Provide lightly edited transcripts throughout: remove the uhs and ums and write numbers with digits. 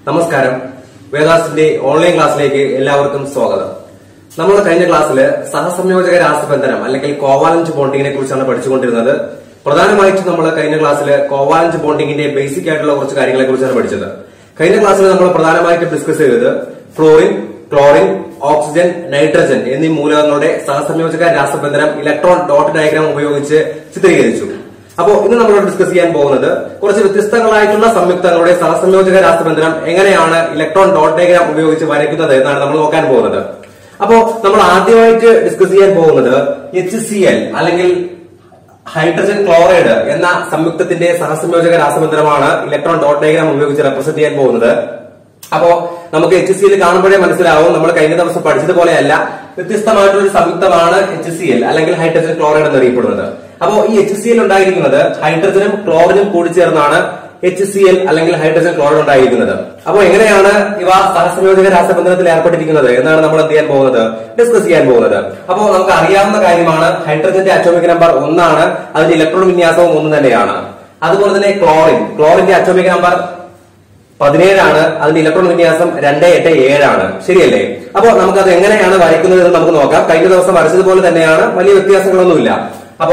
നമസ്കാരം. വേദാസിന്റെ ഓൺലൈൻ ക്ലാസ്സിലേക്ക് എല്ലാവർക്കും സ്വാഗതം. നമ്മൾ കഴിഞ്ഞ ക്ലാസ്സിൽ സഹസംയോജക രാസബന്ധനം അല്ലെങ്കിൽ കോവാലന്റ് ബോണ്ടിങ്ങിനെ കുറിച്ചാണ് പഠിച്ചുകൊണ്ടിരുന്നത്. പ്രധാനമായിട്ടും നമ്മൾ കഴിഞ്ഞ ക്ലാസ്സിൽ കോവാലന്റ് ബോണ്ടിങ്ങിന്റെ ബേസിക് ആയിട്ടുള്ള കുറച്ച് കാര്യങ്ങളെ കുറിച്ചാണ് പഠിച്ചത്. കഴിഞ്ഞ ക്ലാസ്സിൽ നമ്മൾ പ്രധാനമായിട്ടും ഡിസ്കസ് ചെയ്തത് ഫ്ലോറിൻ, ക്ലോറിൻ, ഓക്സിജൻ, നൈട്രജൻ എന്നീ മൂലകങ്ങളുടെ സഹസംയോജക രാസബന്ധനം ഇലക്ട്രോൺ ഡോട്ട് ഡയഗ്രാം ഉപയോഗിച്ച് ചിത്രീകരിച്ചു. അപ്പോ ഇന്ന് നമ്മൾ ഡിസ്കസ് ചെയ്യാൻ പോകുന്നത് കുറച്ച് വ്യത്യസ്തങ്ങളായിട്ടുള്ള സംയുക്തങ്ങളുടെ സഹസംയോജക രാസബന്ധനം എങ്ങനെയാണ് ഇലക്ട്രോൺ ഡോട്ട് ഡയഗ്രാം ഉപയോഗിച്ച് വരയ്ക്കുന്നത് എന്നാണ് നമ്മൾ നോക്കാൻ പോകുന്നത്. അപ്പോ നമ്മൾ ആദ്യമായിട്ട് ഡിസ്കസ് ചെയ്യാൻ പോകുന്നത് HCl അല്ലെങ്കിൽ ഹൈഡ്രജൻ ക്ലോറൈഡ് എന്ന സംയുക്തത്തിന്റെ സഹസംയോജക രാസബന്ധനമാണ് ഇലക്ട്രോൺ ഡോട്ട് ഡയഗ്രാം ഉപയോഗിച്ച് റെപ്രസെന്റ് ചെയ്യാൻ പോകുന്നത്. അപ്പോ നമുക്ക് HCl കാണുമ്പോഴേ മനസ്സിലാവും നമ്മൾ കഴിഞ്ഞ ദിവസം പഠിച്ചതുപോലെയല്ല, വ്യത്യസ്തമായിട്ടുള്ള ഒരു സംയുക്തമാണ് HCl അല്ലെങ്കിൽ ഹൈഡ്രജൻ ക്ലോറൈഡ് എന്നറിയപ്പെടുന്നത്. അപ്പോ ഈ HCl ഉണ്ടായിരിക്കുന്നത് ഹൈഡ്രജനും ക്ലോറിനും കൂടി ചേർന്നാണ് HCl അല്ലെങ്കിൽ ഹൈഡ്രജൻ ക്ലോറൈഡ് ഉണ്ടായിരിക്കുന്നത്. അപ്പോ എങ്ങനെയാണ് ഇവ സഹസംയോജക രാസബന്ധനത്തിൽ ഏർപ്പെട്ടിരിക്കുന്നത് എന്നാണ് നമ്മൾ എന്ത് ചെയ്യാൻ പോകുന്നത്, ഡിസ്കസ് ചെയ്യാൻ പോകുന്നത്. അപ്പോ നമുക്ക് അറിയാവുന്ന കാര്യമാണ്, ഹൈഡ്രജന്റെ അറ്റോമിക് നമ്പർ 1 ആണ്, അതിന്റെ ഇലക്ട്രോൺ വിന്യാസവും 1 തന്നെയാണ്. അതുപോലെ തന്നെ ക്ലോറിന്റെ അറ്റോമിക് നമ്പർ 17 ആണ്, അതിന്റെ ഇലക്ട്രോൺ വിന്യാസം 287 ആണ്. ശരിയല്ലേ? അപ്പോ നമുക്കത് എങ്ങനെയാണ് വരയ്ക്കുന്നത് എന്ന് നമുക്ക് നോക്കാം. കഴിഞ്ഞ ദിവസം വരച്ചതുപോലെ തന്നെയാണ്, വലിയ വ്യത്യാസങ്ങളൊന്നുമില്ല. അപ്പോ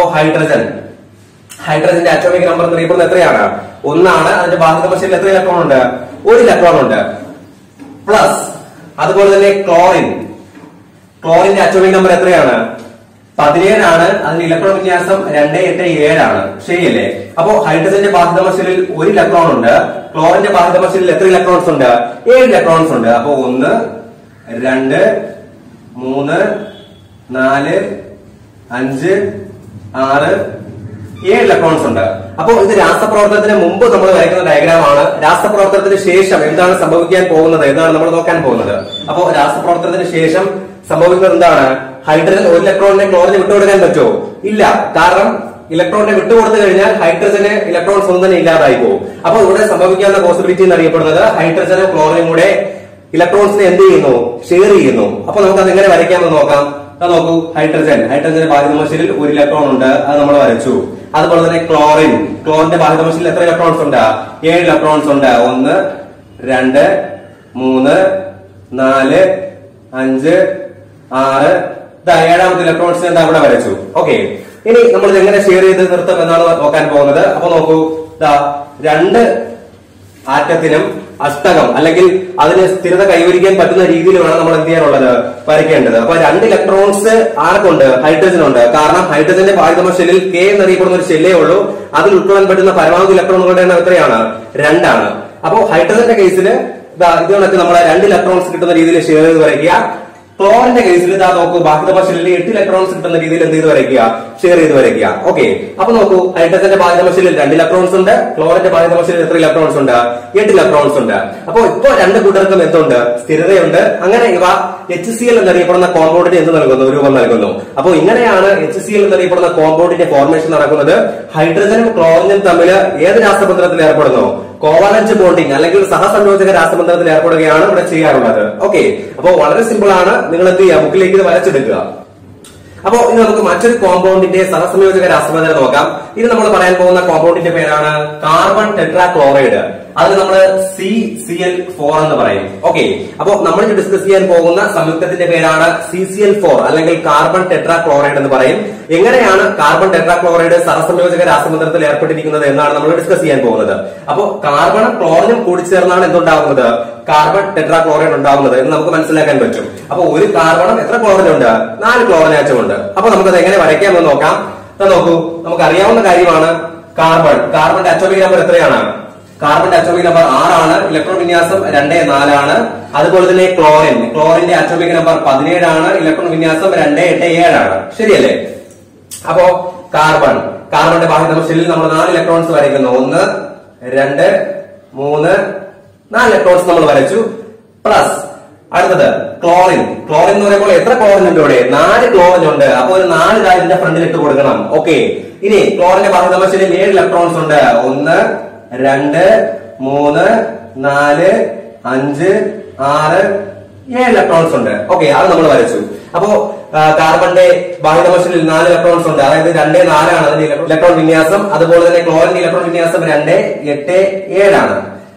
ഹൈഡ്രജന്റെ അറ്റോമിക് നമ്പർ എന്നറിയപ്പെടുന്നത് എത്രയാണ്? 1 ആണ്. അതിന്റെ ബാഹ്യ കക്ഷത്തിൽ എത്ര ഇലക്ട്രോൺ ഉണ്ട്? 1 ഇലക്ട്രോൺ ഉണ്ട്. പ്ലസ് അതുപോലെ തന്നെ ക്ലോറിന്റെ അറ്റോമിക് നമ്പർ എത്രയാണ്? 17 ആണ്. അതിന്റെ ഇലക്ട്രോൺ വിന്യാസം 287 ആണ്. ശരിയല്ലേ? അപ്പോ ഹൈഡ്രജന്റെ ബാഹ്യ കക്ഷത്തിൽ 1 ഇലക്ട്രോൺ ഉണ്ട്. ക്ലോറിന്റെ ബാഹ്യ കക്ഷത്തിൽ എത്ര ഇലക്ട്രോൺസ് ഉണ്ട്? 7 ഇലക്ട്രോൺസ് ഉണ്ട്. അപ്പോ 1, 2, 3, 4, 5, 6, 7 ഇലക്ട്രോൺസ് ഉണ്ട്. അപ്പോ ഇത് രാസപ്രവർത്തനത്തിന് മുമ്പ് നമ്മൾ വരയ്ക്കുന്ന ഡയഗ്രാമാണ്. രാസപ്രവർത്തനത്തിന് ശേഷം എന്താണ് സംഭവിക്കാൻ പോകുന്നത് എന്നാണ് നമ്മൾ നോക്കാൻ പോകുന്നത്. അപ്പോ രാസപ്രവർത്തനത്തിന് ശേഷം സംഭവിക്കുന്നത് എന്താണ്? ഹൈഡ്രജൻ 1 ഇലക്ട്രോണിനെ ക്ലോറിന് വിട്ടുകൊടുക്കാൻ പറ്റുമോ? ഇല്ല. കാരണം ഇലക്ട്രോണിനെ വിട്ടുകൊടുത്തു കഴിഞ്ഞാൽ ഹൈഡ്രജന് ഇലക്ട്രോൺസ് ഒന്നും തന്നെ ഇല്ലാതായി പോകും. അപ്പൊ ഇവിടെ സംഭവിക്കാവുന്ന പോസിബിലിറ്റി എന്നറിയപ്പെടുന്നത് ഹൈഡ്രജനും ക്ലോറിനും കൂടെ ഇലക്ട്രോൺസിനെ എന്ത് ചെയ്യുന്നു? ഷെയർ ചെയ്യുന്നു. അപ്പൊ നമുക്ക് അത് എങ്ങനെ വരയ്ക്കാമെന്ന് നോക്കാം. നോക്കൂ, ഹൈഡ്രജന്റെ ബാഹ്യകക്ഷത്തിൽ 1 ഇലക്ട്രോൺ ഉണ്ട്, അത് നമ്മൾ വരച്ചു. അതുപോലെ തന്നെ ക്ലോറിന്റെ ബാഹ്യകക്ഷത്തിൽ എത്ര ഇലക്ട്രോൺസ് ഉണ്ട്? 7 ഇലക്ട്രോൺസ് ഉണ്ട്. 1, 2, 3, 4, 5, 6, 7ാമത്തെ ഇലക്ട്രോൺസിനെ എന്താ അവിടെ വരച്ചു. ഓക്കെ, ഇനി നമ്മൾ ഇത് എങ്ങനെ ഷെയർ ചെയ്ത് നിർത്തും എന്നാണ് നോക്കാൻ പോകുന്നത്. അപ്പൊ നോക്കൂ, 2 ആറ്റത്തിനും അഷ്ടകം അല്ലെങ്കിൽ അതിന് സ്ഥിരത കൈവരിക്കാൻ പറ്റുന്ന രീതിയിൽ വേണം നമ്മൾ എന്ത് ചെയ്യാനുള്ളത്, വരയ്ക്കേണ്ടത്. അപ്പൊ 2 ഇലക്ട്രോൺസ് ആർക്കുണ്ട്? ഹൈഡ്രജനുണ്ട്. കാരണം ഹൈഡ്രജന്റെ ബാഹ്യകക്ഷത്തിൽ K എന്നറിയപ്പെടുന്ന ഒരു ഷെല്ലേ ഉള്ളൂ. അതിൽ ഉൾക്കൊള്ളാൻ പറ്റുന്ന പരമാവധി ഇലക്ട്രോണുകളുടെ എണ്ണം എത്രയാണ്? 2 ആണ്. അപ്പോ ഹൈഡ്രജന്റെ കേസിൽ ഇത് കണക്ക് നമ്മളെ 2 ഇലക്ട്രോൺസ് കിട്ടുന്ന രീതിയിൽ ഷെയർ ചെയ്ത് വരയ്ക്കുക. ക്ലോറിന്റെ കേസിൽ ഇതാ നോക്കൂ, ബാഹ്യകക്ഷത്തിൽ 8 ഇലക്ട്രോൺസ് കിട്ടുന്ന രീതിയിൽ എന്ത് ചെയ്ത് വരയ്ക്കുക, ഷെയർ ചെയ്ത് വരയ്ക്കുക. ഓക്കെ, അപ്പൊ നോക്കൂ, ഹൈഡ്രജന്റെ ബാഹ്യകക്ഷത്തിൽ 2 ഇലക്ട്രോൺസ് ഉണ്ട്. ക്ലോറിന്റെ ബാഹ്യകക്ഷത്തിൽ എത്ര ഇലക്ട്രോൺസ് ഉണ്ട്? 8 ഇലക്ട്രോൺസ് ഉണ്ട്. അപ്പൊ ഇപ്പോ 2 കൂട്ടർക്കും എന്തുണ്ട്? സ്ഥിരതയുണ്ട്. അങ്ങനെ ഇവ HCl എന്നറിയപ്പെടുന്ന കോമ്പൗണ്ടിന് എന്ത് നൽകുന്നു? രൂപം നൽകുന്നു. അപ്പൊ ഇങ്ങനെയാണ് HCl എന്നറിയപ്പെടുന്ന കോമ്പൗണ്ടിന്റെ ഫോർമേഷൻ നടക്കുന്നത്. ഹൈഡ്രജനും ക്ലോറിനും തമ്മിൽ ഏത് രാസബന്ധനത്തിൽ ഏർപ്പെടുന്നു? കോവാലന്റ് ബോണ്ടിങ് അല്ലെങ്കിൽ സഹസംയോജക രാസബന്ധനത്തിൽ ഏർപ്പെടുകയാണ് ഇവിടെ ചെയ്യാറുള്ളത്. ഓക്കെ, അപ്പൊ വളരെ സിമ്പിൾ ആണ്. നിങ്ങൾ എന്ത് ചെയ്യുക, ബുക്കിലേക്ക് ഇത് വരച്ചെടുക്കുക. അപ്പോ ഇനി നമുക്ക് മറ്റൊരു കോമ്പൗണ്ടിന്റെ സഹസംയോജക രാസബന്ധനം നോക്കാം. ഇത് നമ്മൾ പറയാൻ പോകുന്ന കോമ്പൗണ്ടിന്റെ പേരാണ് കാർബൺ ടെട്രാ ക്ലോറൈഡ്. അതിന് നമ്മൾ CCl4 എന്ന് പറയും. ഓക്കെ, അപ്പോ നമ്മൾ ഡിസ്കസ് ചെയ്യാൻ പോകുന്ന സംയുക്തത്തിന്റെ പേരാണ് CCl4 അല്ലെങ്കിൽ കാർബൺ ടെട്രാ ക്ലോറൈഡ് എന്ന് പറയും. എങ്ങനെയാണ് കാർബൺ ടെട്രാ ക്ലോറൈഡ് സഹസംയോജക രാസബന്ധനത്തിൽ ഏർപ്പെട്ടിരിക്കുന്നത് എന്നാണ് നമ്മൾ ഡിസ്കസ് ചെയ്യാൻ പോകുന്നത്. അപ്പോ കാർബണും ക്ലോറിനും കൂടി ചേർന്നാണ് എന്തുണ്ടാകുന്നത്? കാർബൺ ടെട്രാ ക്ലോറൈഡ് ഉണ്ടാകുന്നത് എന്ന് നമുക്ക് മനസ്സിലാക്കാൻ പറ്റും. അപ്പൊ 1 കാർബണും എത്ര ക്ലോറിനുണ്ട്? 4 ക്ലോറിൻ ആറ്റം ഉണ്ട്. അപ്പൊ നമുക്കത് എങ്ങനെ വരയ്ക്കാമെന്ന് നോക്കാം. നോക്കൂ, നമുക്ക് അറിയാവുന്ന കാര്യമാണ്, കാർബണിന്റെ അറ്റോമിക് നമ്പർ എത്രയാണ്? കാർബണിന്റെ അറ്റോമിക് നമ്പർ 6 ആണ്. ഇലക്ട്രോൺ വിന്യാസം 2, 4 ആണ്. അതുപോലെ തന്നെ ക്ലോറിന്റെ അറ്റോമിക് നമ്പർ 17 ആണ്. ഇലക്ട്രോൺ വിന്യാസം 287 ആണ്. ശരിയല്ലേ? അപ്പോ കാർബണിന്റെ ബാഹ്യകക്ഷത്തിൽ നമ്മൾ 4 ഇലക്ട്രോൺസ് വരയ്ക്കുന്നു. 1, 2, 3, 4 ഇലക്ട്രോൺസ് നമ്മൾ വരച്ചു. പ്ലസ് അടുത്തത് ക്ലോറിൻ എന്ന് പറയുമ്പോൾ എത്ര ക്ലോറിൻ ഉണ്ട് ഇവിടെ? 4 ക്ലോറിൻ ഉണ്ട്. അപ്പൊ ഒരു 4 കാര്യത്തിന്റെ ഫ്രണ്ടിൽ ഇട്ട് കൊടുക്കണം. ഓക്കെ, ഇനി ക്ലോറിന്റെ ബാഹ്യകക്ഷത്തിൽ 7 ഇലക്ട്രോൺസ് ഉണ്ട്. 1, 2, 3, 4, 5, 6, 7 ഇലക്ട്രോൺസ് ഉണ്ട്. ഓക്കെ, അത് നമ്മൾ വരച്ചു. അപ്പോ കാർബണിന്റെ ബാഹ്യകക്ഷത്തിൽ 4 ഇലക്ട്രോൺസ് ഉണ്ട്. അതായത് 2, 4 ആണ് അതിന്റെ ഇലക്ട്രോൺ വിന്യാസം. അതുപോലെ തന്നെ ക്ലോറിന്റെ ഇലക്ട്രോൺ വിന്യാസം 2, 8, 7 ആണ്.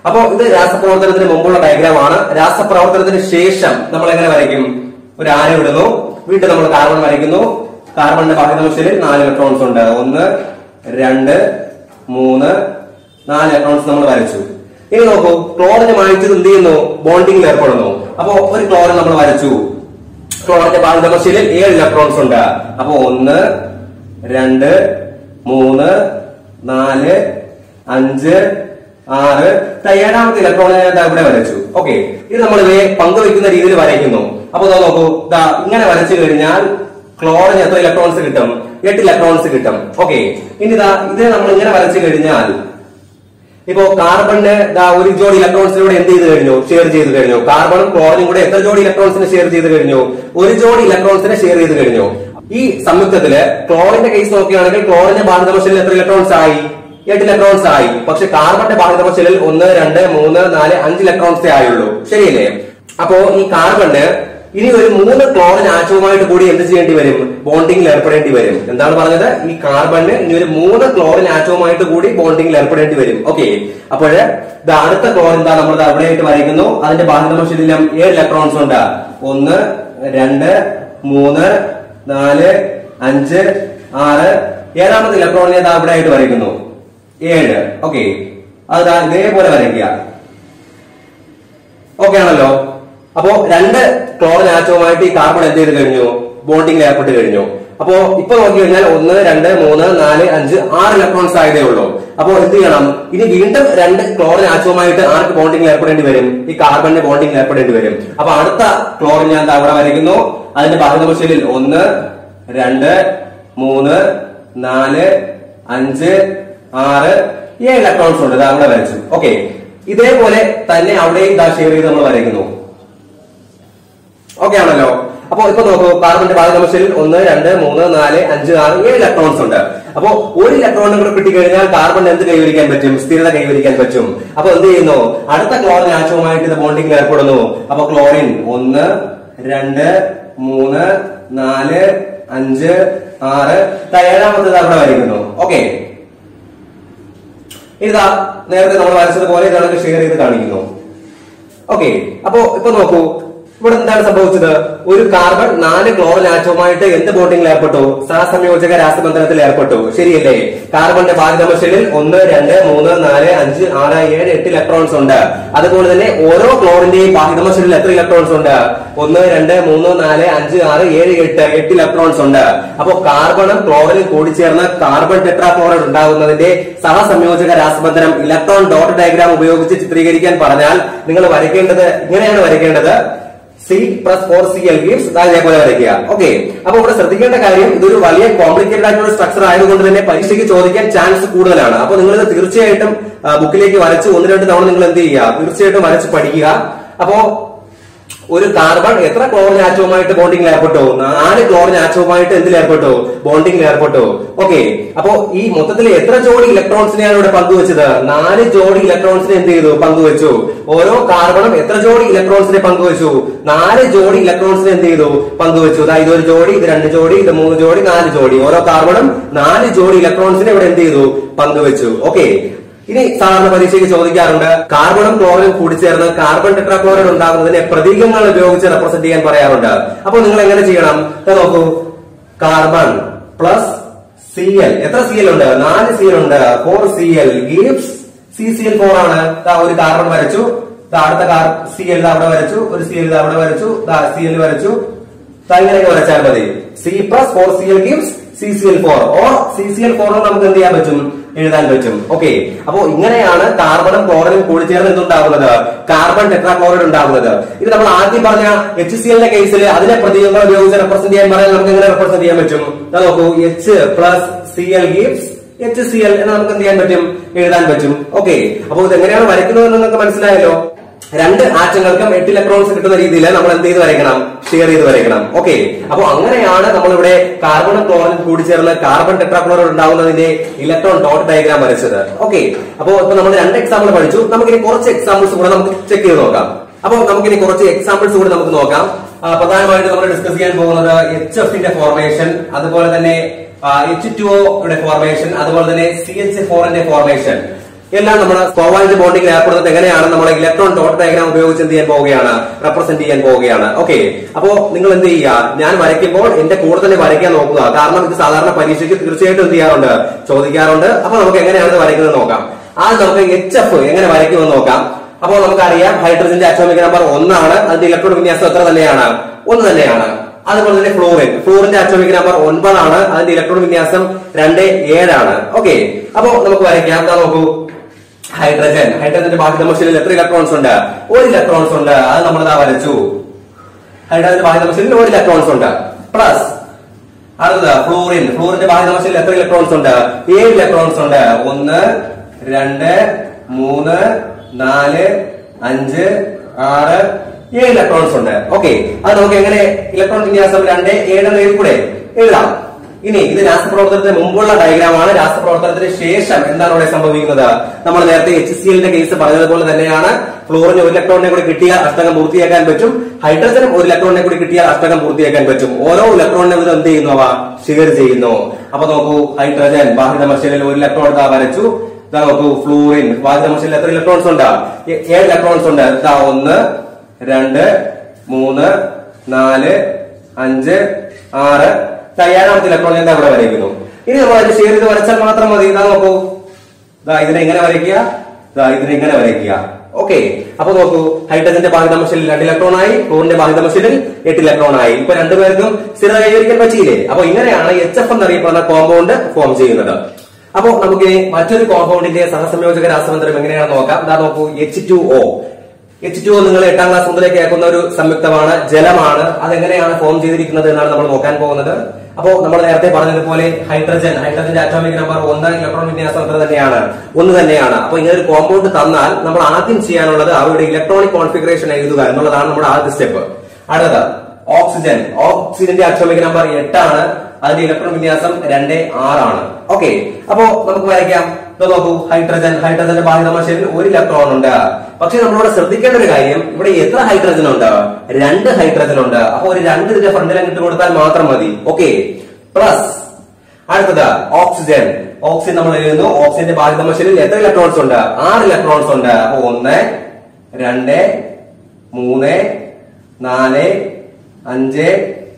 അപ്പോ ഇത് രാസപ്രവർത്തനത്തിന് മുമ്പുള്ള ഡയഗ്രാം ആണ്. രാസപ്രവർത്തനത്തിന് ശേഷം നമ്മൾ എങ്ങനെ വരയ്ക്കും? ഒരു ആരോ ഇടുന്നു, വീണ്ടും നമ്മൾ കാർബൺ വരയ്ക്കുന്നു. കാർബണിന്റെ ഭാഗിക ഷെല്ലിൽ 4 ഇലക്ട്രോൺസ് ഉണ്ട്. 1 2 3 4 ഇലക്ട്രോൺസ് നമ്മൾ വരച്ചു. ഇനി നോക്കൂ, ക്ലോറിന് മായിച്ചത് എന്ത് ചെയ്യുന്നു? ബോണ്ടിങ്ങിൽ ഏർപ്പെടുന്നു. അപ്പോ ഒരു ക്ലോറിൻ നമ്മൾ വരച്ചു. ക്ലോറിന്റെ ഭാഗിക ഷെല്ലിൽ 7 ഇലക്ട്രോൺസ് ഉണ്ട്. അപ്പോ 1 2 3 4 5 6 7ാമത്തെ ഇലക്ട്രോണിനെ ഇവിടെ വരച്ചു. ഓക്കെ, ഇത് നമ്മൾ ഇവയെ പങ്കുവെക്കുന്ന രീതിയിൽ വരയ്ക്കുന്നു. അപ്പൊ നോക്കൂ, ഇങ്ങനെ വരച്ചു കഴിഞ്ഞാൽ ക്ലോറിന് എത്ര ഇലക്ട്രോൺസ് കിട്ടും? 8 ഇലക്ട്രോൺസ് കിട്ടും. ഓക്കെ, ഇനി ഇത് നമ്മൾ ഇങ്ങനെ വരച്ചു കഴിഞ്ഞാൽ ഇപ്പോ കാർബണിന് ഒരു ജോഡി ഇലക്ട്രോൺസിലൂടെ എന്ത് ചെയ്ത് കഴിഞ്ഞു? ഷെയർ ചെയ്ത് കഴിഞ്ഞു. കാർബണും ക്ലോറിനും കൂടെ എത്ര ജോഡി ഇലക്ട്രോൺസിന് ഷെയർ ചെയ്ത് കഴിഞ്ഞു? ഒരു ജോഡി ഇലക്ട്രോൺസിനെ ഷെയർ ചെയ്ത് കഴിഞ്ഞു. ഈ സംയുക്തത്തില് ക്ലോറിന്റെ കേസ് നോക്കുകയാണെങ്കിൽ ക്ലോറിന്റെ ഭാഗിക ഷെല്ലിൽ എത്ര ഇലക്ട്രോൺസ് ആയി? 8 ഇലക്ട്രോൺസ് ആയി. പക്ഷെ കാർബണിന്റെ ഭാഗിക ഷെല്ലിൽ 1 2 3 4 5 ഇലക്ട്രോൺസേ ആയുള്ളൂ. ശരിയല്ലേ? അപ്പോ ഈ കാർബണ് ഇനി ഒരു 3 ക്ലോറിൻ ആറ്റവുമായിട്ട് കൂടി എന്ത് ചെയ്യേണ്ടി വരും? ബോണ്ടിങ്ങിൽ ഏർപ്പെടേണ്ടി വരും. എന്താണ് പറഞ്ഞത്? ഈ കാർബണിന് ഇനി ഒരു 3 ക്ലോറിൻ ആറ്റവുമായിട്ട് കൂടി ബോണ്ടിങ്ങിൽ ഏർപ്പെടേണ്ടി വരും. ഓക്കെ, അപ്പോഴ് അടുത്ത ക്ലോറിൻ നമ്മൾ അവിടെയായിട്ട് വരയ്ക്കുന്നു. അതിന്റെ ഭാഗിക ഷെല്ലിലും 7 ഇലക്ട്രോൺസ് ഉണ്ട്. 1 2 3 4 5 6 7ാമത്തെ ഇലക്ട്രോണിനെ അവിടെ ആയിട്ട് വരയ്ക്കുന്നു. 7. ഓക്കെ, അത് ഇതേപോലെ വരയ്ക്കുക. ഓക്കെ ആണല്ലോ? അപ്പോ 2 ക്ലോറിൻ ആറ്റവുമായിട്ട് ഈ കാർബൺ എന്ത് ചെയ്ത് കഴിഞ്ഞു? ബോണ്ടിങ്ങിൽ ഏർപ്പെട്ട് കഴിഞ്ഞു. അപ്പോ ഇപ്പൊ നോക്കി കഴിഞ്ഞാൽ 1 2 3 4 5 6 ഇലക്ട്രോൺസ് ആയതേ ഉള്ളൂ. അപ്പോ എന്ത് ചെയ്യണം? ഇനി വീണ്ടും 2 ക്ലോറിൻ ആറ്റവുമായിട്ട് ആർക്ക് ബോണ്ടിങ്ങിൽ ഏർപ്പെടേണ്ടി വരും? ഈ കാർബണിന്റെ ബോണ്ടിങ്ങിൽ ഏർപ്പെടേണ്ടി വരും. അപ്പൊ അടുത്ത ക്ലോറിൻ ഞാൻ അവിടെ വരയ്ക്കുന്നു. അതിന്റെ ഭാഗിക ഷെല്ലിൽ 1 2 3 4 5 6 7 ഇലക്ട്രോൺസ് ഉണ്ട്. അവിടെ വരച്ചു. ഓക്കെ, ഇതേപോലെ തന്നെ അവിടെയും ഷെയർ ചെയ്ത് നമ്മൾ വരയ്ക്കുന്നു. ഓക്കെ ആണല്ലോ? അപ്പൊ ഇപ്പൊ നോക്കൂ, കാർബണിന്റെ ഭാഗിക ഷെല്ലിൽ 1 2 3 4 5 6 7 ഇലക്ട്രോൺസ് ഉണ്ട്. അപ്പോ ഒരു ഇലക്ട്രോണും കൂടെ കിട്ടിക്കഴിഞ്ഞാൽ കാർബൺ എന്ത് കൈവരിക്കാൻ പറ്റും? സ്ഥിരത കൈവരിക്കാൻ പറ്റും. അപ്പൊ എന്ത് ചെയ്യുന്നു? അടുത്ത ക്ലോറിൻ ആറ്റവുമായിട്ട് ഇത് ബോണ്ടിങ്ങിൽ ഏർപ്പെടുന്നു. അപ്പൊ ക്ലോറിൻ 1 2 3 4 5 6 7ാമത്തേത് അവിടെ വരയ്ക്കുന്നു. ഓക്കെ, ഇതാ നേരത്തെ നമ്മൾ വരച്ചതുപോലെ ഇതാണ് ഷെയർ ചെയ്ത് കാണിക്കുന്നു. ഓക്കെ, അപ്പോ ഇപ്പൊ നോക്കൂ, ഇവിടെ എന്താണ് സംഭവിച്ചത്? ഒരു കാർബൺ 4 ക്ലോറിൻ ആറ്റവുമായിട്ട് എന്ത് ബോണ്ടിങ്ങിൽ ഏർപ്പെട്ടു? സഹസംയോജക രാസബന്ധനത്തിൽ ഏർപ്പെട്ടു. ശരിയല്ലേ? കാർബണിന്റെ ഭാഗിക ഷെല്ലിൽ 1 2 3 4 5 6 7 8 ഇലക്ട്രോൺസ് ഉണ്ട്. അതുപോലെ തന്നെ ഓരോ ക്ലോറിന്റെയും ഭാഗിക ഷെല്ലിൽ എത്ര ഇലക്ട്രോൺസ് ഉണ്ട്? 1 2 3 4 5 6 7 8 ഇലക്ട്രോൺസ് ഉണ്ട്. അപ്പോ കാർബണും ക്ലോറിനും കൂടിച്ചേർന്ന് കാർബൺ ടെട്രാക്ലോറൈഡ് ഉണ്ടാകുന്നതിന്റെ സഹസംയോജക രാസബന്ധനം ഇലക്ട്രോൺ ഡോട്ട് ഡയഗ്രാം ഉപയോഗിച്ച് ചിത്രീകരിക്കാൻ പറഞ്ഞാൽ നിങ്ങൾ വരയ്ക്കേണ്ടത് ഇങ്ങനെയാണ് വരയ്ക്കേണ്ടത്. C+4Cl gives അതേപോലെ വരയ്ക്കുക. ഓക്കെ, അപ്പൊ ഇവിടെ ശ്രദ്ധിക്കേണ്ട കാര്യം, ഇതൊരു വലിയ കോംപ്ലിക്കേറ്റഡ് ആയിട്ടുള്ള സ്ട്രക്ചർ ആയതുകൊണ്ട് തന്നെ പരീക്ഷയ്ക്ക് ചോദിക്കാൻ ചാൻസ് കൂടുതലാണ്. അപ്പൊ നിങ്ങൾ ഇത് തീർച്ചയായിട്ടും ബുക്കിലേക്ക് വരച്ച് 1-2 തവണ നിങ്ങൾ എന്ത് ചെയ്യുക? തീർച്ചയായിട്ടും വരച്ച് പഠിക്കുക. അപ്പോ ഒരു കാർബൺ എത്ര ക്ലോറിൻ ആറ്റവുമായിട്ട് ബോണ്ടിങ്ങിൽ ഏർപ്പെട്ടു? 4 ക്ലോറിൻ ആറ്റവുമായിട്ട് എന്തിൽ ഏർപ്പെട്ടു? ബോണ്ടിങ്ങിൽ ഏർപ്പെട്ടു. ഓക്കെ, അപ്പോ ഈ മൊത്തത്തിൽ എത്ര ജോഡി ഇലക്ട്രോൺസിനെയാണ് ഇവിടെ പങ്കുവച്ചത്? 4 ജോഡി ഇലക്ട്രോൺസിനെ എന്ത് ചെയ്തു? പങ്കുവച്ചു. ഓരോ കാർബണും എത്ര ജോഡി ഇലക്ട്രോൺസിനെ പങ്കുവച്ചു? 4 ജോഡി ഇലക്ട്രോൺസിനെ എന്ത് ചെയ്തു? പങ്കുവച്ചു. അതായത് ഇതൊരു ജോഡി, ഇത് 2 ജോഡി, ഇത് 3 ജോഡി, 4 ജോഡി. ഓരോ കാർബണും 4 ജോഡി ഇലക്ട്രോൺസിനെ ഇവിടെ എന്ത് ചെയ്തു? പങ്കുവച്ചു. ഓക്കെ, ഇനി സാധാരണ പരീക്ഷയ്ക്ക് ചോദിക്കാറുണ്ട്, കാർബണും ക്ലോറിനും കൂടിച്ചേർന്ന് കാർബൺ ടെട്രാക്ലോറൈഡ് ഉണ്ടാകുന്നതിനെ പ്രതീകങ്ങൾ ഉപയോഗിച്ച് റെപ്രസെന്റ് ചെയ്യാൻ പറയാറുണ്ട്. അപ്പോൾ നിങ്ങൾ എങ്ങനെ ചെയ്യണം? നോക്കൂ, കാർബൺ പ്ലസ് Cl. എത്ര Cl ഉണ്ട്? 4 Cl ഉണ്ട്. 4Cl gives CCl4 ആണ്. ഒരു കാർബൺ വരച്ചു, അടുത്ത Cl അവിടെ വരച്ചു, ഒരു Cl അവിടെ വരച്ചു, Cl വരച്ചു. ഇങ്ങനെയൊക്കെ വരച്ചാൽ മതി. C+4Cl gives CCl4 or CCl4 നമുക്ക് എന്ത് ചെയ്യാൻ പറ്റും? എഴുതാൻ പറ്റും. ഓക്കെ, അപ്പോ ഇങ്ങനെയാണ് കാർബണും ക്ലോറിനും കൂടിച്ചേർന്ന് എന്തുണ്ടാകുന്നത്? കാർബൺ ടെട്രാക്ലോറൈഡ് ഉണ്ടാകുന്നത്. ഇത് നമ്മൾ ആദ്യം പറഞ്ഞ HCl കേസിൽ അതിനെ പ്രതീകങ്ങൾ ഉപയോഗിച്ച് റെപ്രസെന്റ് ചെയ്യാൻ പറയാൻ നമുക്ക് എങ്ങനെ റെപ്രസെന്റ് ചെയ്യാൻ പറ്റും? നോക്കൂ, H+Cl gives HCl എന്ന് നമുക്ക് എന്ത് ചെയ്യാൻ പറ്റും? എഴുതാൻ പറ്റും. ഓക്കെ, അപ്പൊ ഇത് എങ്ങനെയാണ് വരയ്ക്കുന്നത് നിങ്ങൾക്ക് മനസ്സിലായല്ലോ. 2 ആറ്റങ്ങൾക്കും 8 ഇലക്ട്രോൺസ് കിട്ടുന്ന രീതിയിൽ നമ്മൾ എന്ത് ചെയ്ത് വരയ്ക്കണം? ഷെയർ ചെയ്ത് വരയ്ക്കണം. ഓക്കെ, അപ്പൊ അങ്ങനെയാണ് നമ്മളിവിടെ കാർബണും ക്ലോറിനും കൂടിച്ചേർന്ന് കാർബൺ ടെട്രാക്ലോറൈഡ് ഉണ്ടാകുന്നതിന്റെ ഇലക്ട്രോൺ ഡോട്ട് ഡയഗ്രാം വരച്ചത്. ഓക്കെ, അപ്പൊ ഇപ്പൊ നമ്മൾ 2 എക്സാമ്പിൾ പഠിച്ചു. നമുക്കിനി കുറച്ച് എക്സാമ്പിൾസ് കൂടെ നമുക്ക് ചെക്ക് ചെയ്ത് നോക്കാം. അപ്പൊ നമുക്കിനി കുറച്ച് എക്സാമ്പിൾസ് കൂടെ നമുക്ക് നോക്കാം. പ്രധാനമായിട്ട് നമ്മൾ ഡിസ്കസ് ചെയ്യാൻ പോകുന്നത് HFന്റെ ഫോർമേഷൻ, അതുപോലെ തന്നെ H2O യുടെ ഫോർമേഷൻ, അതുപോലെ തന്നെ CH4ന്റെ ഫോർമേഷൻ. എല്ലാം നമ്മൾ കോവാലന്റ് ബോണ്ടിംഗ് ഏർപ്പെടുന്നത് എങ്ങനെയാണ് നമ്മൾ ഇലക്ട്രോൺ ഡോട്ട് ഡയഗ്രാം ഉപയോഗിച്ച് എന്ത് ചെയ്യാൻ പോവുകയാണ്, റെപ്രസെന്റ് ചെയ്യാൻ പോവുകയാണ്. ഓക്കെ, അപ്പോ നിങ്ങൾ എന്ത് ചെയ്യുക, ഞാൻ വരയ്ക്കുമ്പോൾ എന്റെ കൂടെ തന്നെ വരയ്ക്കാൻ നോക്കുക. കാരണം ഇത് സാധാരണ പരീക്ഷയ്ക്ക് തീർച്ചയായിട്ടും എന്ത് ചെയ്യാറുണ്ട്, ചോദിക്കാറുണ്ട്. അപ്പൊ നമുക്ക് എങ്ങനെയാണ് വരയ്ക്കുന്നത് നോക്കാം. ആദ്യം നമുക്ക് HF എങ്ങനെ വരയ്ക്കുമെന്ന് നോക്കാം. അപ്പോൾ നമുക്കറിയാം ഹൈഡ്രജന്റെ അറ്റോമിക് നമ്പർ 1 ആണ്. അതിന്റെ ഇലക്ട്രോൺ വിന്യാസം എത്ര തന്നെയാണ്, 1 തന്നെയാണ്. അതുപോലെ തന്നെ ഫ്ലൂറിന്റെ അറ്റോമിക് നമ്പർ 9 ആണ്. അതിന്റെ ഇലക്ട്രോൺ വിന്യാസം 2, 7 ആണ്. ഓക്കെ, അപ്പോ നമുക്ക് വരയ്ക്കാം. എന്താ നോക്കൂ, ഹൈഡ്രജന്റെ ബാഹ്യ മഷലിൽ എത്ര ഇലക്ട്രോൺസ് ഉണ്ട്, 1 ഇലക്ട്രോൺസ് ഉണ്ട്. അത് നമ്മൾ വരച്ചു. ഹൈഡ്രജന്റെ ബാഹ്യ മഷലിൽ 1 ഇലക്ട്രോൺസ് ഉണ്ട്. പ്ലസ് അടുത്തത് ഫ്ലൂറിന്റെ ബാഹ്യ മഷലിൽ എത്ര ഇലക്ട്രോൺസ് ഉണ്ട്, 7 ഇലക്ട്രോൺസ് ഉണ്ട്. 1, 2, 3, 4, 5, 6, 7 ഇലക്ട്രോൺസ് ഉണ്ട്. ഓക്കെ, അത് നമുക്ക് എങ്ങനെ ഇലക്ട്രോൺ വിന്യാസം 2, 7 എന്ന് കൂടെ എഴുതാം. ഇനി ഇത് രാസപ്രവർത്തനത്തിന് മുമ്പുള്ള ഡയഗ്രാമാണ്. രാസപ്രവർത്തനത്തിന് ശേഷം എന്താണ് ഇവിടെ സംഭവിക്കുന്നത്, നമ്മൾ നേരത്തെ HCl കേസ് പറഞ്ഞതുപോലെ തന്നെയാണ്. ഫ്ലൂറിന് 1 ഇലക്ട്രോണിനെ കൂടി കിട്ടിയാൽ അഷ്ടകം പൂർത്തിയാക്കാൻ പറ്റും. ഹൈഡ്രജനും 1 ഇലക്ട്രോണിനെ കൂടി കിട്ടിയാൽ അഷ്ടകം പൂർത്തിയാക്കാൻ പറ്റും. ഓരോ ഇലക്ട്രോണിനെ ഇത് എന്ത് ചെയ്യുന്നു, അവ ഷെയർ ചെയ്യുന്നു. അപ്പൊ നോക്കൂ, ഹൈഡ്രജൻ ബാഹ്യ മഷലിൽ 1 ഇലക്ട്രോൺ വരച്ചു. ഇതാ നോക്കൂ, ഫ്ലൂറിൻ ബാഹ്യ മഷലിൽ എത്ര ഇലക്ട്രോൺസ് ഉണ്ട്, 7 ഇലക്ട്രോൺസ് ഉണ്ട്. ഇതാ 1, 2, 3, 4, 5, 6, 7ാമത്തെ ഇലക്ട്രോൺ എന്താ ഇവിടെ വരയ്ക്കുന്നു. ഇനി നമ്മൾ അതിന് ഷെയർ ചെയ്ത് വരച്ചാൽ മാത്രം മതി. ഇതാ നോക്കൂ, ഇതിനെ എങ്ങനെ വരയ്ക്കുക, ഇതിനെ ഇങ്ങനെ വരയ്ക്കുക. ഓക്കെ, അപ്പൊ നോക്കൂ, ഹൈഡ്രജന്റെ ബാഹ്യ മഷലിൽ 2 ഇലക്ട്രോൺ ആയി, ഫ്ലൂറിന്റെ ബാഹ്യ മഷലിൽ 8 ഇലക്ട്രോൺ ആയി. ഇപ്പൊ രണ്ടുപേർക്കും സ്ഥിരത കൈവരിക്കാൻ പറ്റിയില്ലേ. അപ്പൊ ഇങ്ങനെയാണ് HF എന്നറിയപ്പെടുന്ന കോമ്പൗണ്ട് ഫോം ചെയ്യുന്നത്. അപ്പൊ നമുക്ക് മറ്റൊരു കോമ്പൗണ്ടിന്റെ സഹസംയോജക രാസബന്ധനം എങ്ങനെയാണെന്ന് നോക്കാം. ഇതാ നോക്കൂ, H2O. H2O നിങ്ങൾ 8ാം ക്ലാസ് മുതലേ കേൾക്കുന്ന ഒരു സംയുക്തമാണ്, ജലമാണ്. അതെങ്ങനെയാണ് ഫോം ചെയ്തിരിക്കുന്നത് എന്നാണ് നമ്മൾ നോക്കാൻ പോകുന്നത്. അപ്പോ നമ്മൾ നേരത്തെ പറഞ്ഞതുപോലെ ഹൈഡ്രജന്റെ അറ്റോമിക് നമ്പർ 1, ഇലക്ട്രോൺ വിന്യാസം എത്ര തന്നെയാണ്, 1 തന്നെയാണ്. അപ്പൊ ഇങ്ങനെ ഒരു കോമ്പൗണ്ട് തന്നാൽ നമ്മൾ ആദ്യം ചെയ്യാനുള്ളത് അവരുടെ ഇലക്ട്രോണിക് കോൺഫിഗറേഷൻ എഴുതുക എന്നുള്ളതാണ് നമ്മുടെ ആദ്യ സ്റ്റെപ്പ്. അടുത്തത് ഓക്സിജന്റെ അറ്റോമിക് നമ്പർ 8 ആണ്. അതിന്റെ ഇലക്ട്രോൺ വിന്യാസം 2, 6 ആണ്. ഓക്കെ, അപ്പോ നമുക്ക് വരയ്ക്കാം. നോക്കൂ, ഹൈഡ്രജന്റെ ബാഹ്യ മഷലിൽ 1 ഇലക്ട്രോൺ ഉണ്ട്. പക്ഷെ നമ്മളിവിടെ ശ്രദ്ധിക്കേണ്ട ഒരു കാര്യം, ഇവിടെ എത്ര ഹൈഡ്രജൻ ഉണ്ട്, 2 ഹൈഡ്രജൻ ഉണ്ട്. അപ്പൊ ഒരു 2 ഇതിന്റെ ഫ്രണ്ടിൽ ഇട്ട് കൊടുത്താൽ മാത്രം മതി. ഓക്കെ, പ്ലസ് അടുത്തത് ഓക്സിജൻ നമ്മൾ എഴുതുന്നു. ഓക്സിജന്റെ ബാഹ്യ മഷലിൽ എത്ര ഇലക്ട്രോൺസ് ഉണ്ട്, 6 ഇലക്ട്രോൺസ് ഉണ്ട്. അപ്പൊ 1, 2, 3, 4, 5,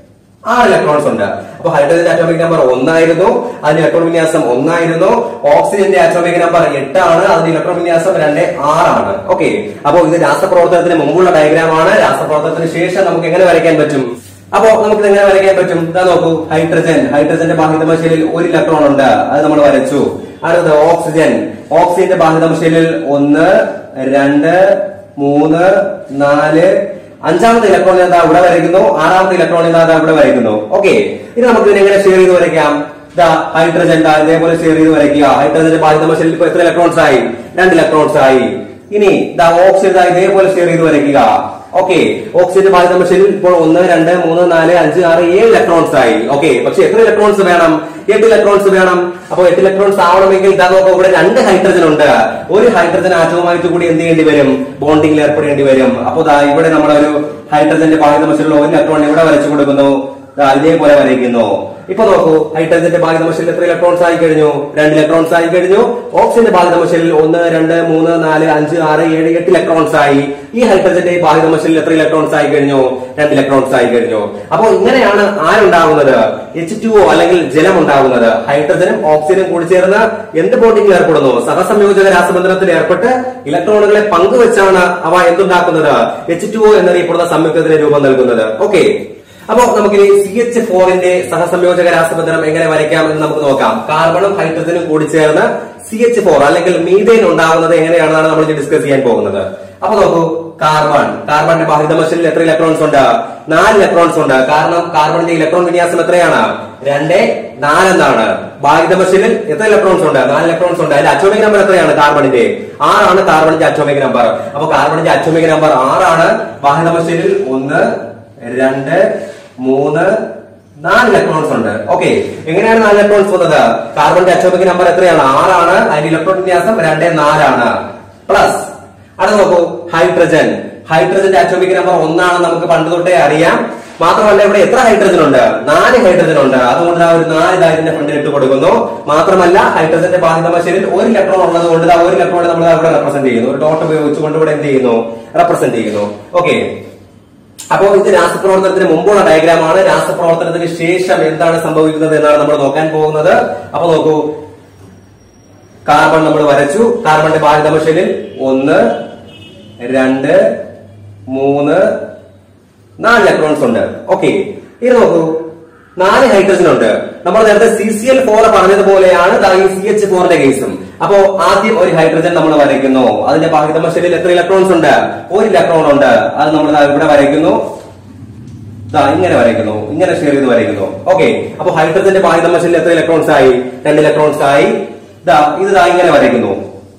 6 ഇലക്ട്രോൺസ് ഉണ്ട്. അപ്പൊ ഹൈഡ്രജന്റെ അറ്റോമിക് നമ്പർ 1 ആയിരുന്നു. അതിന്റെ ഇലക്ട്രോൺ വിന്യാസം 1 ആയിരുന്നു. ഓക്സിജന്റെ അറ്റോമിക് നമ്പർ 8 ആണ്. അതിന്റെ ഇലക്ട്രോൺ വിന്യാസം 2, 6 ആണ്. ഓക്കെ, അപ്പൊ ഇത് രാസപ്രവർത്തനത്തിന് മുമ്പുള്ള ഡയഗ്രാം ആണ്. രാസപ്രവർത്തനത്തിന് ശേഷം നമുക്ക് എങ്ങനെ വരയ്ക്കാൻ പറ്റും, അപ്പോ നമുക്ക് എങ്ങനെ വരയ്ക്കാൻ പറ്റും. ഇതാ നോക്കൂ, ഹൈഡ്രജന്റെ ബാഹ്യ മഷലിൽ 1 ഇലക്ട്രോൺ ഉണ്ട്. അത് നമ്മൾ വരച്ചു. അടുത്തത് ഓക്സിജന്റെ ബാഹ്യ മഷലിൽ 1, 2, 3, 4, 5ാമത്തെ ഇലക്ട്രോൺ എന്താ ഇവിടെ വരയ്ക്കുന്നു. 6ാമത്തെ ഇലക്ട്രോൺ എന്താ ഇവിടെ വരയ്ക്കുന്നു. ഓക്കെ, ഇനി നമുക്ക് ഇതിനെ എങ്ങനെ ഷെയർ ചെയ്ത് വരയ്ക്കാം. ഹൈഡ്രജൻ ഇതേപോലെ ഷെയർ ചെയ്ത് വരയ്ക്കുക. ഹൈഡ്രജന്റെ ബാഹ്യ മഷലിൽ ഇപ്പൊ എത്ര ഇലക്ട്രോൺസ് ആയി, 2 ഇലക്ട്രോൺസ് ആയി. ഇനി ഓക്സിജൻ ഇതേപോലെ ഷെയർ ചെയ്ത് വരയ്ക്കുക. ഓക്കെ, ഓക്സിജന്റെ ബാഹ്യ മഷലിൽ ഇപ്പോൾ 1, 2, 3, 4, 5, 6, 7 ഇലക്ട്രോൺസ് ആയി. ഓക്കെ, പക്ഷെ എത്ര ഇലക്ട്രോൺസ് വേണം, 8 ഇലക്ട്രോൺസ് വേണം. അപ്പൊ 8 ഇലക്ട്രോൺസ് ആവണമെങ്കിൽ ഇതാ നോക്കുക, ഇവിടെ 2 ഹൈഡ്രജൻ ഉണ്ട്. ഒരു ഹൈഡ്രജൻ ആറ്റവുമായിട്ട് കൂടി എന്ത് ചെയ്യേണ്ടി വരും, ബോണ്ടിങ്ങിൽ ഏർപ്പെടേണ്ടി വരും. അപ്പൊ ഇവിടെ നമ്മളൊരു ഹൈഡ്രജന്റെ ബാഹ്യ മഷലിൽ 1 ഇലക്ട്രോൺ ഇവിടെ വരച്ചു കൊടുക്കുന്നു. ഇതേപോലെ വരയ്ക്കുന്നു. ഇപ്പൊ നോക്കൂ, ഹൈഡ്രജന്റെ ബാഹ്യ മഷലിൽ എത്ര ഇലക്ട്രോൺസ് ആയി കഴിഞ്ഞു, 2 ഇലക്ട്രോൺസ് ആയി കഴിഞ്ഞു. ഓക്സിജന്റെ ബാഹ്യ മഷലിൽ 1, 2, 3, 4, 5, 6, 7, 8 ഇലക്ട്രോൺസ് ആയി. ഈ ഹൈഡ്രജന്റെ ബാഹ്യ മഷലിൽ എത്ര ഇലക്ട്രോൺസ് ആയി കഴിഞ്ഞു, 2 ഇലക്ട്രോൺസ് ആയി കഴിഞ്ഞു. അപ്പൊ ഇങ്ങനെയാണ് ആരുണ്ടാവുന്നത്, H2O അല്ലെങ്കിൽ ജലം ഉണ്ടാവുന്നത്. ഹൈഡ്രജനും ഓക്സിജനും കൂടി ചേർന്ന് എന്ത് ബോണ്ടിങ്ങിൽ ഏർപ്പെടുന്നു, സഹസംയോജക രാസബന്ധനത്തിൽ ഏർപ്പെട്ട് ഇലക്ട്രോണുകളെ പങ്കുവെച്ചാണ് അവ എന്തുണ്ടാക്കുന്നത്, H2O എന്നറിയപ്പെടുന്ന സംയുക്തത്തിന് രൂപം നൽകുന്നത്. ഓക്കെ, അപ്പോ നമുക്കിനി CH4ന്റെ സഹസംയോജക രാസബന്ധനം എങ്ങനെ വരയ്ക്കാം എന്ന് നമുക്ക് നോക്കാം. കാർബണും ഹൈഡ്രജനും കൂടി ചേർന്ന് CH4 അല്ലെങ്കിൽ മീഥേൻ ഉണ്ടാകുന്നത് എങ്ങനെയാണെന്നാണ് നമ്മൾ ഡിസ്കസ് ചെയ്യാൻ പോകുന്നത്. അപ്പൊ നോക്കൂ, കാർബണിന്റെ ബാഹ്യ മഷലിൽ എത്ര ഇലക്ട്രോൺസ് ഉണ്ട്, 4 ഇലക്ട്രോൺസ് ഉണ്ട്. കാരണം കാർബണിന്റെ ഇലക്ട്രോൺ വിന്യാസം എത്രയാണ്, 2, 4 എന്നാണ്. ബാഹ്യ മഷലിൽ എത്ര ഇലക്ട്രോൺസ് ഉണ്ട്, 4 ഇലക്ട്രോൺസ് ഉണ്ട്. അതിന്റെ അറ്റോമിക് നമ്പർ എത്രയാണ്, കാർബണിന്റെ 6 ആണ് കാർബണിന്റെ അറ്റോമിക് നമ്പർ. അപ്പൊ കാർബണിന്റെ അറ്റോമിക് നമ്പർ 6 ആണ്. ബാഹ്യ മഷലിൽ 1, 2, 3, 4 ഇലക്ട്രോൺസ് ഉണ്ട്. ഓക്കെ, എങ്ങനെയാണ് 4 ഇലക്ട്രോൺസ് വന്നത്, കാർബണിന്റെ അറ്റോമിക് നമ്പർ എത്രയാണ്, 6 ആണ്. അതിന്റെ ഇലക്ട്രോൺ വിന്യാസം 2, 4 ആണ്. പ്ലസ് അത് നോക്കൂ, ഹൈഡ്രജന്റെ അറ്റോമിക് നമ്പർ 1 ആണ് നമുക്ക് പണ്ട് തൊട്ടേ അറിയാം. മാത്രമല്ല ഇവിടെ എത്ര ഹൈഡ്രജൻ ഉണ്ട്? 4 ഹൈഡ്രജൻ ഉണ്ട്. അതുകൊണ്ട് ആ ഒരു 4 ഇതിന്റെ ഫ്രണ്ടിൽ ഇട്ട് കൊടുക്കുന്നു. മാത്രമല്ല ഹൈഡ്രജന്റെ ബാധിതമശലിൽ 1 ഇലക്ട്രോൺ ഉള്ളത് കൊണ്ട് ആ 1 ഇലക്ട്രോൺ നമ്മൾ അവിടെ റെപ്രസെന്റ് ചെയ്യുന്നു. ഒരു ഡോട്ട് ഉപയോഗിച്ചുകൊണ്ട് ഇവിടെ എന്ത് ചെയ്യുന്നു? റെപ്രസെന്റ് ചെയ്യുന്നു. ഓക്കെ, അപ്പോ ഇത് രാസപ്രവർത്തനത്തിന് മുമ്പുള്ള ഡയഗ്രാമാണ്. രാസപ്രവർത്തനത്തിന് ശേഷം എന്താണ് സംഭവിക്കുന്നത് എന്നാണ് നമ്മൾ നോക്കാൻ പോകുന്നത്. അപ്പൊ നോക്കൂ, കാർബൺ നമ്മൾ വരച്ചു. കാർബണിന്റെ ബാധിതമശലിൽ 1, 2, 3, 4 ഇലക്ട്രോൺസ് ഉണ്ട്. ഓക്കെ, ഇത് നോക്കൂ, 4 ഹൈഡ്രജൻ ഉണ്ട്. നമ്മൾ നേരത്തെ CCl4 പറഞ്ഞതുപോലെയാണ് ഈ CH4ന്റെ കേസും. അപ്പോ ആദ്യം ഒരു ഹൈഡ്രജൻ നമ്മൾ വരയ്ക്കുന്നു. അതിന്റെ ബാധിതമശലിൽ എത്ര ഇലക്ട്രോൺസ് ഉണ്ട്? 1 ഇലക്ട്രോൺ ഉണ്ട്. അത് നമ്മൾ ഇവിടെ വരയ്ക്കുന്നു. ഇങ്ങനെ വരയ്ക്കുന്നു, ഇങ്ങനെ ഷെയർ ചെയ്ത് വരയ്ക്കുന്നു. ഓക്കെ, അപ്പൊ ഹൈഡ്രജന്റെ ബാധിതമശലിൽ എത്ര ഇലക്ട്രോൺസ് ആയി? 2 ഇലക്ട്രോൺസ് ആയി. ഇത് ഇങ്ങനെ വരയ്ക്കുന്നു.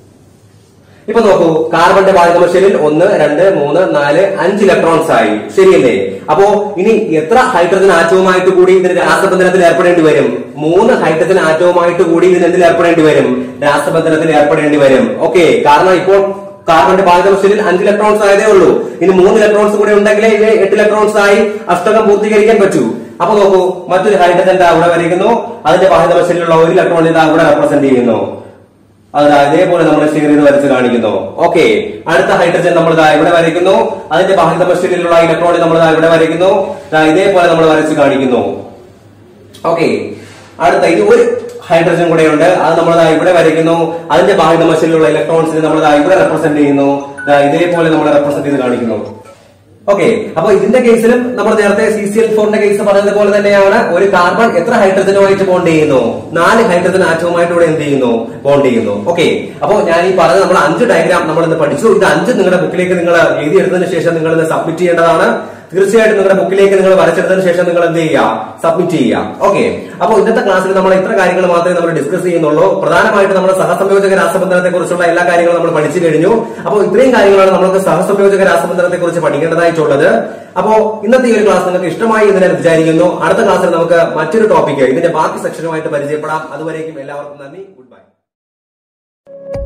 ഇപ്പൊ നോക്കൂ, കാർബണിന്റെ ബാധിതമശലിൽ 1, 2, 3, 4, 5 ഇലക്ട്രോൺസ് ആയി. ശരിയല്ലേ? അപ്പോ ഇനി എത്ര ഹൈഡ്രജൻ ആറ്റവുമായിട്ട് കൂടി ഇതിന് രാസബന്ധനത്തിൽ ഏർപ്പെടേണ്ടി വരും? 3 ഹൈഡ്രജൻ ആറ്റവുമായിട്ട് കൂടി ഇതിന് എന്തിൽ ഏർപ്പെടേണ്ടി വരും? രാസബന്ധനത്തിൽ ഏർപ്പെടേണ്ടി വരും. ഓക്കെ, കാരണം ഇപ്പോൾ കാർബണിന്റെ ബാധിതമശലിൽ 5 ഇലക്ട്രോൺസ് ആയതേ ഉള്ളൂ. ഇനി 3 ഇലക്ട്രോൺസ് കൂടി ഉണ്ടെങ്കിലേ ഇത് 8 ഇലക്ട്രോൺസ് ആയി അഷ്ടകം പൂർത്തീകരിക്കാൻ പറ്റൂ. അപ്പൊ നോക്കൂ, മറ്റൊരു ഹൈഡ്രജൻ ഇവിടെ വരയ്ക്കുന്നു. അതിന്റെ ബാധിതമശലിലുള്ള 1 ഇലക്ട്രോൺ ഇവിടെ റെപ്രസെന്റ് ചെയ്യുന്നു. ഇതേപോലെ നമ്മൾ ഷെയർ ചെയ്ത് വരച്ച് കാണിക്കുന്നു. ഓക്കെ, അടുത്ത ഹൈഡ്രജൻ നമ്മൾ ഇവിടെ വരയ്ക്കുന്നു. അതിന്റെ ബാധിതമശലിലുള്ള ഇലക്ട്രോൺ നമ്മൾ ഇവിടെ വരയ്ക്കുന്നു. ഇതേപോലെ നമ്മൾ വരച്ച് കാണിക്കുന്നു. ഓക്കെ, അടുത്ത ഇത് ഒരു ഹൈഡ്രജൻ കൂടെ ഉണ്ട്. അത് നമ്മൾ ഇവിടെ വരയ്ക്കുന്നു. അതിന്റെ ബാധിതമശലിലുള്ള ഇലക്ട്രോൺസിനെ നമ്മൾ ഇവിടെ റെപ്രസെന്റ് ചെയ്യുന്നു. ഇതേപോലെ നമ്മൾ റെപ്രസെന്റ് ചെയ്ത് കാണിക്കുന്നു. ഓക്കെ, അപ്പൊ ഇതിന്റെ കേസിലും നമ്മൾ നേരത്തെ CCl4ന്റെ കേസ് പറഞ്ഞതുപോലെ തന്നെയാണ്. ഒരു കാർബൺ എത്ര ഹൈഡ്രജനുമായിട്ട് ബോണ്ട് ചെയ്യുന്നു? 4 ഹൈഡ്രജൻ ആറ്റവുമായിട്ട് ഇവിടെ എന്ത് ചെയ്യുന്നു? ബോണ്ട് ചെയ്യുന്നു. ഓക്കെ, അപ്പൊ ഞാൻ ഈ പറഞ്ഞ നമ്മൾ 5 ഡയഗ്രാം നമ്മൾ ഇന്ന് പഠിച്ചു. ഇത് 5 നിങ്ങളുടെ ബുക്കിലേക്ക് നിങ്ങൾ എഴുതിയെടുത്തതിന് ശേഷം നിങ്ങൾ ഇന്ന് സബ്മിറ്റ് ചെയ്യേണ്ടതാണ്. തീർച്ചയായിട്ടും നിങ്ങളുടെ ബുക്കിലേക്ക് നിങ്ങൾ വരച്ചെടുത്തതിന് ശേഷം നിങ്ങൾ എന്ത് ചെയ്യുക? സബ്മിറ്റ് ചെയ്യുക. ഓക്കെ, അപ്പോൾ ഇന്നത്തെ ക്ലാസ്സിൽ നമ്മൾ ഇത്ര കാര്യങ്ങൾ മാത്രമേ നമ്മൾ ഡിസ്കസ് ചെയ്യുന്നുള്ളൂ. പ്രധാനമായിട്ട് നമ്മൾ സഹസംയോജക രാസബന്ധനത്തെ കുറിച്ചുള്ള എല്ലാ കാര്യങ്ങളും നമ്മൾ പഠിച്ചു കഴിഞ്ഞു. അപ്പോൾ ഇത്രയും കാര്യങ്ങളാണ് നമുക്ക് സഹസംയോജക രാസബന്ധനത്തെ കുറിച്ച് പഠിക്കേണ്ടതായിട്ടുള്ളത്. അപ്പോ ഇന്നത്തെ ഈ ഒരു ക്ലാസ് നിങ്ങൾക്ക് ഇഷ്ടമായി എന്ന് ഞാൻ വിചാരിക്കുന്നു. അടുത്ത ക്ലാസ്സിൽ നമുക്ക് മറ്റൊരു ടോപ്പിക് ഇതിന്റെ ബാക്കി സെക്ഷനുമായിട്ട് പരിചയപ്പെടാം. അതുവരേക്കും എല്ലാവർക്കും നന്ദി. Good by.